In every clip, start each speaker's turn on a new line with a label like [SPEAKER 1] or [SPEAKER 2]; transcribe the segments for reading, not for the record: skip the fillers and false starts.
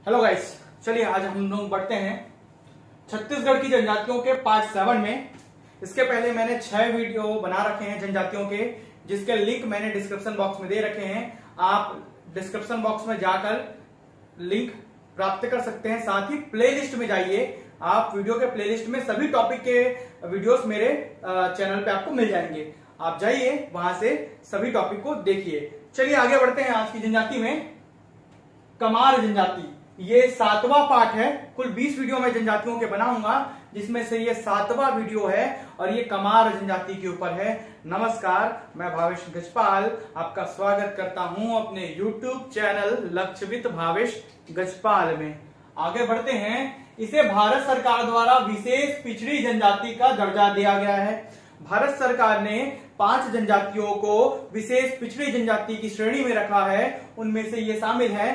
[SPEAKER 1] Hello guys, चलिए आज हम लोग बढ़ते हैं छत्तीसगढ़ की जनजातियों के पार्ट 7 में। इसके पहले मैंने 6 वीडियो बना रखे हैं जनजातियों के, जिसके लिंक मैंने डिस्क्रिप्शन बॉक्स में दे रखे हैं। आप डिस्क्रिप्शन बॉक्स में जाकर लिंक प्राप्त कर सकते हैं। साथ ही प्लेलिस्ट में जाइए, आप वीडियो के प्लेलिस्ट में सभी टॉपिक के वीडियोस मेरे चैनल पे आपको मिल जाएंगे। आप जाइए, वहां से सभी टॉपिक को देखिए। चलिए आगे बढ़ते हैं। आज की जनजाति में कमार जनजाति, ये 7वां पार्ट है। कुल 20 वीडियो मैं जनजातियों के बनाऊंगा, जिसमें से ये 7वां वीडियो है और ये कमार जनजाति के ऊपर है। नमस्कार, मैं भावेश गजपाल आपका स्वागत करता हूं अपने YouTube चैनल लक्षवित भावेश गजपाल में। आगे बढ़ते हैं। इसे भारत सरकार द्वारा विशेष पिछड़ी जनजाति का दर्जा दिया गया है। भारत सरकार ने 5 जनजातियों को विशेष पिछड़ी जनजाति की श्रेणी में रखा है। उनमें से ये शामिल है।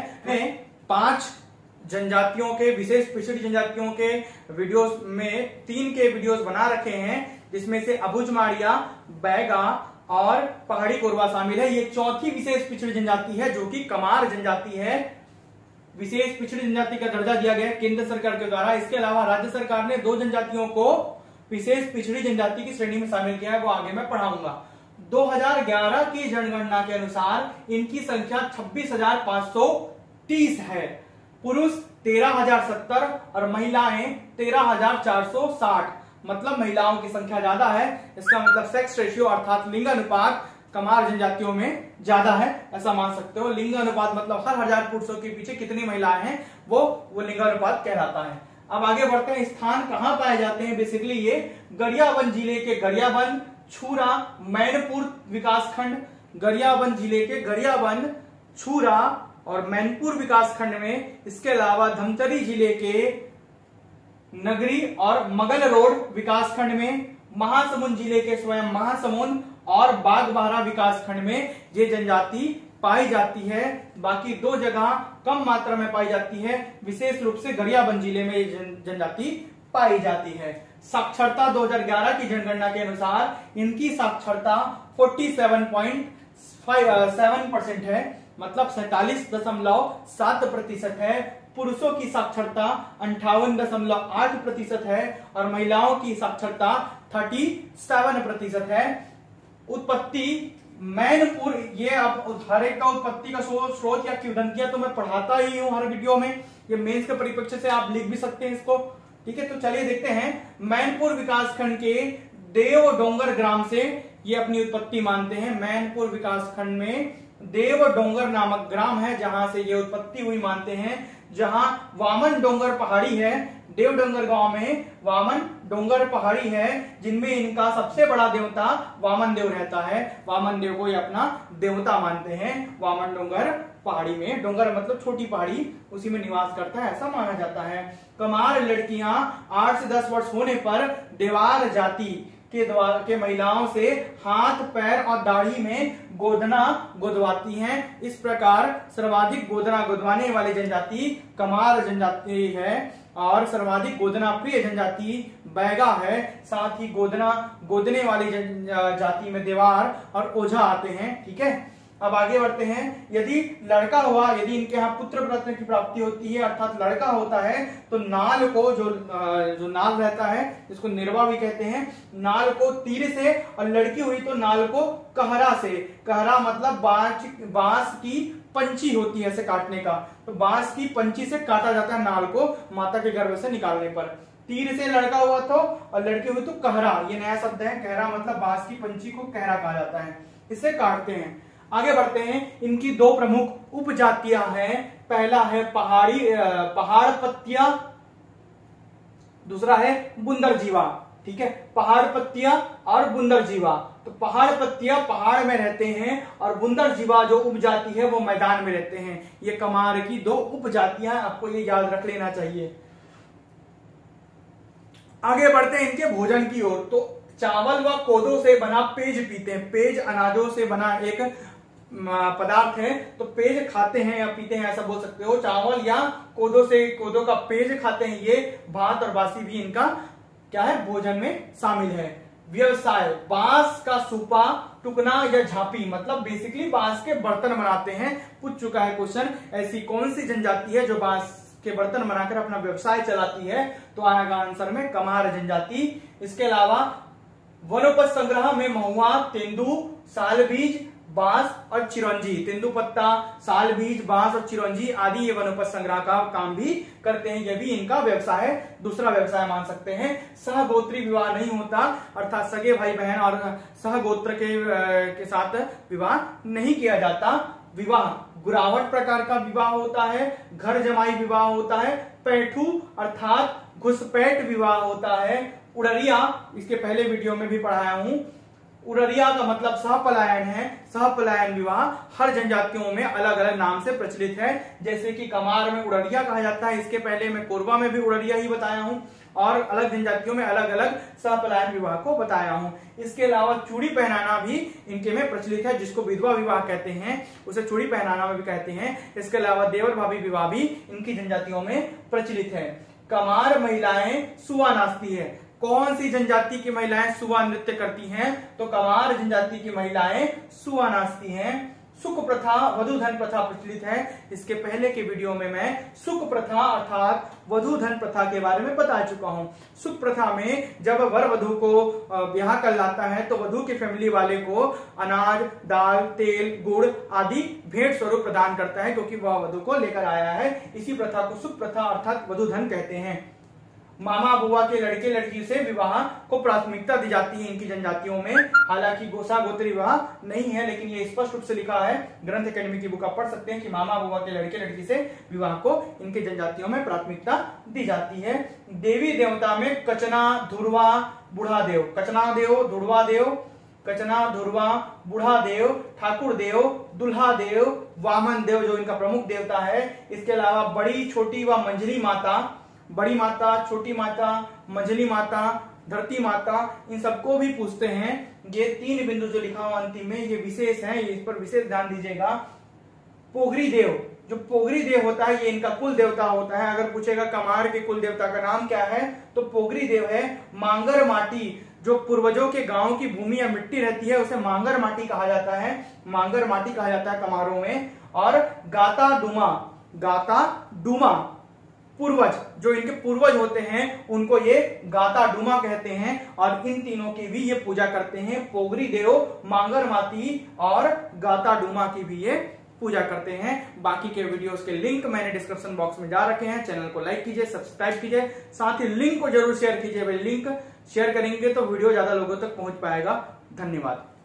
[SPEAKER 1] 5 जनजातियों के, विशेष पिछड़ी जनजातियों के वीडियोस में 3 के वीडियोस बना रखे हैं, जिसमें से अबुझमाड़िया, बैगा और पहाड़ी कोरवा शामिल है। ये 4थी विशेष पिछड़ी जनजाति है, जो कि कमार जनजाति है। विशेष पिछड़ी जनजाति का दर्जा दिया गया है केंद्र सरकार के द्वारा। इसके अलावा राज्य सरकार ने 2 जनजातियों को विशेष पिछड़ी जनजाति की श्रेणी में शामिल किया है, वो आगे मैं पढ़ाऊंगा। 2011 की जनगणना के अनुसार इनकी संख्या 26,530 है। पुरुष 13,070 और महिलाएं 13,460, मतलब महिलाओं की संख्या ज्यादा है। इसका मतलब सेक्स रेशियो अर्थात लिंग अनुपात कमार जनजातियों में ज्यादा है, ऐसा मान सकते हो। लिंग अनुपात मतलब हर 1000 पुरुषों के पीछे कितनी महिलाएं हैं, वो लिंगानुपात कहलाता है। अब आगे बढ़ते हैं। स्थान कहां पाए जाते हैं? बेसिकली ये गरियाबंद जिले के गरियाबंद, छूरा, मैनपुर विकासखंड, गरियाबंद जिले के गरियाबंद, छूरा और मैनपुर विकासखंड में। इसके अलावा धमतरी जिले के नगरी और मगल रोड विकासखंड में, महासमुंद जिले के स्वयं महासमुंद और बागबाहरा विकासखंड में ये जनजाति पाई जाती है। बाकी 2 जगह कम मात्रा में पाई जाती है। विशेष रूप से गरियाबंद जिले में ये जनजाति पाई जाती है। साक्षरता 2011 की जनगणना के अनुसार इनकी साक्षरता 47.7% है, मतलब 47.7% है। पुरुषों की साक्षरता 58.8% है और महिलाओं की साक्षरता 37% है। उत्पत्ति मैनपुर, ये अब हर एक का उत्पत्ति का स्रोत या किंवदंतियां तो मैं पढ़ाता ही हूं हर वीडियो में। ये मेंस के परिप्रेक्ष्य से आप लिख भी सकते हैं इसको, ठीक है। तो चलिए देखते हैं। मैनपुर विकासखंड के देव डोंगर ग्राम से ये अपनी उत्पत्ति मानते हैं। मैनपुर विकासखंड में देव डोंगर नामक ग्राम है, जहां से ये उत्पत्ति हुई मानते हैं। जहां वामन डोंगर पहाड़ी है, देव डोंगर गांव में वामन डोंगर पहाड़ी है, जिनमें इनका सबसे बड़ा देवता वामन देव रहता है। वामन देव को ये अपना देवता मानते हैं। वामन डोंगर पहाड़ी में, डोंगर मतलब छोटी पहाड़ी, उसी में निवास करता है, ऐसा माना जाता है। कमार लड़कियां 8 से 10 वर्ष होने पर देवार जाति के महिलाओं से हाथ, पैर और दाढ़ी में गोदना गोदवाती हैं। इस प्रकार सर्वाधिक गोदना गोदवाने वाली जनजाति कमार जनजाति है और सर्वाधिक गोदना प्रिय जनजाति बैगा है। साथ ही गोदना गोदने वाली जाति में देवार और ओझा आते हैं, ठीक है। अब आगे बढ़ते हैं। यदि लड़का हुआ, यदि इनके यहाँ पुत्र रत्न की प्राप्ति होती है, अर्थात लड़का होता है, तो नाल को जो नाल रहता है, जिसको निर्वा भी कहते हैं, नाल को तीर से, और लड़की हुई तो नाल को कहरा से। कहरा मतलब बांस की पंची होती है ऐसे काटने का, तो बांस की पंची से काटा जाता है नाल को माता के गर्भ से निकालने पर। तीर से लड़का हुआ तो और लड़की हुई तो कहरा, ये नया शब्द है। कहरा मतलब बांस की पंची को कहरा कहा जाता है, इसे काटते हैं। आगे बढ़ते हैं। इनकी 2 प्रमुख उपजातियां हैं। पहला है पहाड़ पत्तिया, दूसरा है बुंदर जीवा, ठीक है। पहाड़ पत्तिया और बुंदर जीवा। तो पहाड़ पत्तिया पहाड़ में रहते हैं और बुंदर जीवा जो उपजाति है वो मैदान में रहते हैं। ये कमार की 2 उपजातियां, आपको ये याद रख लेना चाहिए। आगे बढ़ते हैं इनके भोजन की ओर। तो चावल व कोदो से बना पेज पीते हैं। पेज अनाजों से बना एक पदार्थ है, तो पेज खाते हैं या पीते हैं, ऐसा बोल सकते हो। चावल या कोदो का पेज खाते हैं। ये भात और बासी भी इनका क्या है, भोजन में शामिल है। व्यवसाय, बांस का सूपा, टुकना या झापी, मतलब बेसिकली बांस के बर्तन बनाते हैं। पूछ चुका है क्वेश्चन। ऐसी कौन सी जनजाति है जो बांस के बर्तन बनाकर अपना व्यवसाय चलाती है, तो आएगा आंसर में कमार जनजाति। इसके अलावा वनोपज संग्रह में महुआ, तेंदू, सालबीज, बांस और चिरौंजी, तेंदुपत्ता, सालबीज, बांस और चिरौंजी आदि ये वनोपज संग्रह का काम भी करते हैं। ये भी इनका व्यवसाय है, दूसरा व्यवसाय मान सकते हैं। सहगोत्री विवाह नहीं होता, अर्थात सगे भाई बहन और सहगोत्र के साथ विवाह नहीं किया जाता। विवाह गुरावट प्रकार का विवाह होता है, घर जमाई विवाह होता है, पैठू अर्थात घुसपैठ विवाह होता है, उड़रिया इसके पहले वीडियो में भी पढ़ाया हूं, उड़रिया का मतलब सहपलायन है। सहपलायन विवाह हर जनजातियों में अलग अलग नाम से प्रचलित है, जैसे कि कमार में उड़रिया कहा जाता है, इसके पहले मैं कोरबा में भी उड़रिया ही बताया हूं, और अलग जनजातियों में अलग अलग सहपलायन विवाह को बताया हूं। इसके अलावा चूड़ी पहनाना भी इनके में प्रचलित है, जिसको विधवा विवाह कहते हैं, उसे चूड़ी पहनाना भी कहते हैं। इसके अलावा देवर भाभी विवाह भी इनकी जनजातियों में प्रचलित है। कमार महिलाएं सुआ नाचती है। कौन सी जनजाति की महिलाएं सुआ नृत्य करती हैं? तो कमार जनजाति की महिलाएं सुआ नाचती हैं। सुख प्रथा, वधू धन प्रथा प्रचलित है। इसके पहले के वीडियो में मैं सुख प्रथा अर्थात वधू धन प्रथा के बारे में बता चुका हूं। सुख प्रथा में जब वर वधू को ब्याह कर लाता है तो वधू के फैमिली वाले को अनाज, दाल, तेल, गुड़ आदि भेंट स्वरूप प्रदान करता है, क्योंकि वह वधू को लेकर आया है। इसी प्रथा को सुख प्रथा अर्थात वधू धन कहते हैं। मामा बुआ के लड़के लड़की से विवाह को प्राथमिकता दी जाती है इनकी जनजातियों में। हालांकि गोसा गोत्री विवाह नहीं है, लेकिन ये स्पष्ट रूप से लिखा है, ग्रंथ एकेडमी की बुक आप पढ़ सकते हैं कि मामा बुआ के लड़के लड़की से विवाह को इनके जनजातियों में प्राथमिकता दी जाती है। देवी देवता में कचना, धुरवा, बूढ़ा देव, कचना देव, धुरवा देव, कचना, धुरवा, बूढ़ा देव, ठाकुर देव, दुल्हा देव, वामन देव जो इनका प्रमुख देवता है। इसके अलावा बड़ी, छोटी व मंझली माता, बड़ी माता, छोटी माता, मंझली माता, धरती माता, इन सबको भी पूछते हैं। ये 3 बिंदु जो लिखा हुआ अंतिम में ये विशेष है, इस पर विशेष ध्यान दीजिएगा। पोगरी देव, जो पोगरी देव होता है ये इनका कुल देवता होता है। अगर पूछेगा कमार के कुल देवता का नाम क्या है तो पोगरी देव है। मांगर माटी, जो पूर्वजों के गांव की भूमि या मिट्टी रहती है उसे मांगर माटी कहा जाता है, मांगर माटी कहा जाता है कमारों में। और गाता डुमा, गाता डुमा पूर्वज, जो इनके पूर्वज होते हैं उनको ये गाता डुमा कहते हैं, और इन तीनों की भी ये पूजा करते हैं। पोगरी देव, मांगर माती और गाता डुमा की भी ये पूजा करते हैं। बाकी के वीडियोस के लिंक मैंने डिस्क्रिप्शन बॉक्स में डाल रखे हैं। चैनल को लाइक कीजिए, सब्सक्राइब कीजिए, साथ ही लिंक को जरूर शेयर कीजिए। भाई लिंक शेयर करेंगे तो वीडियो ज्यादा लोगों तक पहुंच पाएगा। धन्यवाद।